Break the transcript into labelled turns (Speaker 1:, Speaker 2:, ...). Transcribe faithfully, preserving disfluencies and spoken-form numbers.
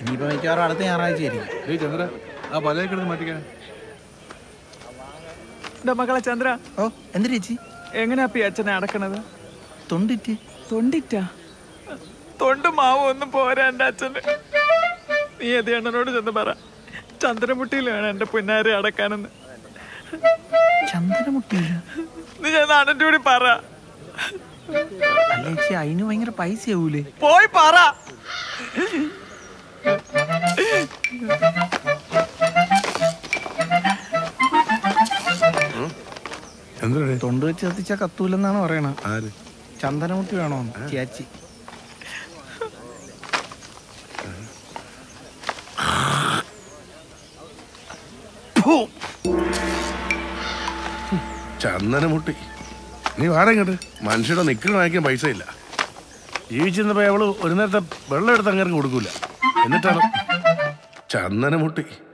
Speaker 1: ഇനിയിപ്പോ മിക്കവാറും അടുത്ത ഞായറാഴ്ച ആയിരിക്കും.
Speaker 2: ചന്ദ്ര ആ പലയൊക്കെ മാറ്റിക്കാൻ
Speaker 3: മകളെ ചന്ദ്ര.
Speaker 1: ഓ എന്ത് ചേച്ചി
Speaker 3: എങ്ങനെയാ പി അച്ഛനെ അടക്കണത്?
Speaker 1: തൊണ്ടിറ്റ്
Speaker 3: തൊണ്ടിറ്റാ? തൊണ്ട് മാവ് ഒന്നും പോരാ എൻ്റെ അച്ഛന്. നീ ഏത് അണ്ണനോട് ചെന്ന് പറ ചന്ദ്രമുട്ടിയിൽ വേണം എൻ്റെ പുന്നാരെ അടക്കാനെന്ന്.
Speaker 1: ചന്ദ്രമുട്ടിയില്ല?
Speaker 3: നീ ചെന്ന് അണ്ണൻ്റെ കൂടി പറ.
Speaker 1: അല്ല ചേച്ചി അതിന് ഭയങ്കര പൈസ ആവൂലേ?
Speaker 3: പോയി പറ.
Speaker 1: തൊണ്ട് വെച്ച് കത്തിച്ച കത്തൂലെന്നാണ് പറയണ. ചന്ദനമുട്ടി വേണോ ചേച്ചി?
Speaker 2: ചന്ദനമുട്ടി നീ വാടങ്ങട്ട്. മനുഷ്യരുടെ നിക്കൽ വാങ്ങിക്കാൻ പൈസ ഇല്ല. ജീവിച്ചിരുന്നപ്പോ അവള് ഒരു നേരത്തെ വെള്ളം എടുത്ത് അങ്ങനെ കൊടുക്കൂല. എന്നിട്ടാണ് ചന്ദനമുട്ടി.